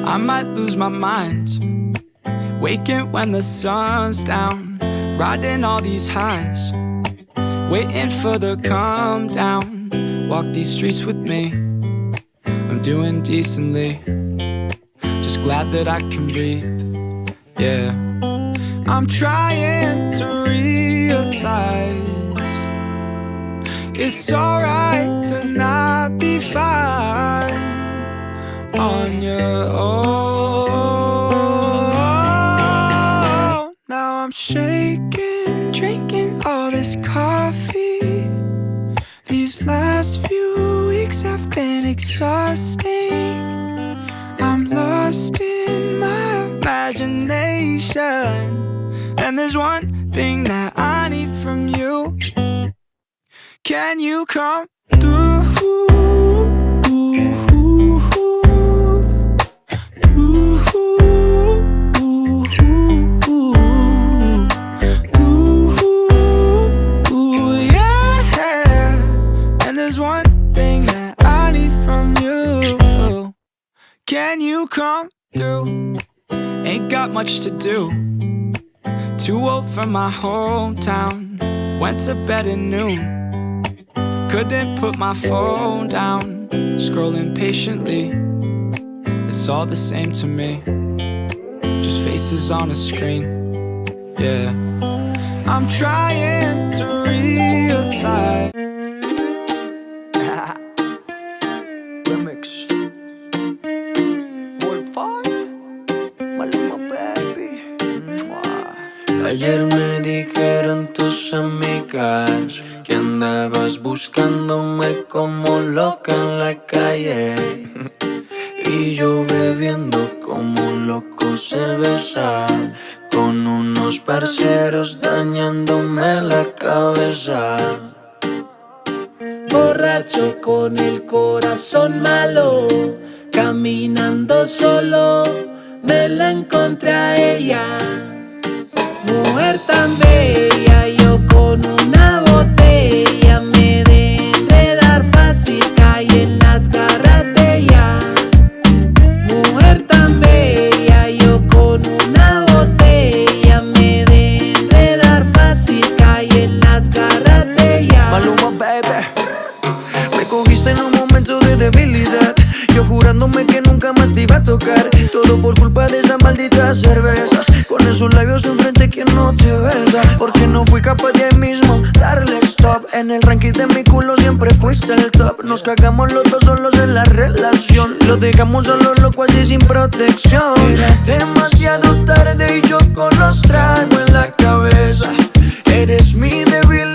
I might lose my mind, waking when the sun's down, riding all these highs, waiting for the calm down. Walk these streets with me, I'm doing decently, just glad that I can breathe, yeah. I'm trying to realize it's alright to not be fine on your own. Now I'm shaking, drinking all this coffee. These last few weeks have been exhausting. I'm lost in my imagination, and there's one thing that I need from you. Can you come through? Can you come through? Ain't got much to do. Too old for my hometown. Went to bed at noon. Couldn't put my phone down. Scrolling patiently. It's all the same to me. Just faces on a screen. Yeah. I'm trying to realize. Remix. Ayer me dijeron tus amigas que andabas buscándome como loca en la calle, y yo bebiendo como un loco cerveza con unos parceros dañándome la cabeza. Borracho con el corazón malo, caminando solo, me la encontré a ella. Mujer tan bella, yo con una botella me de enredar fácil, caí en las garras de ella. Mujer tan bella, yo con una botella me de enredar fácil, caí en las garras de ella. Maluma, baby, me cogiste en un momento de debilidad, yo jurándome que nunca más te iba a tocar. Todo por culpa de esas malditas cervezas, con esos labios enfrente que no te besa. Porque no fui capaz de mismo darle stop. En el ranking de mi culo siempre fuiste el top. Nos cagamos los dos solos en la relación, lo dejamos solo loco así sin protección. Era demasiado tarde y yo con los tragos en la cabeza. Eres mi debilidad.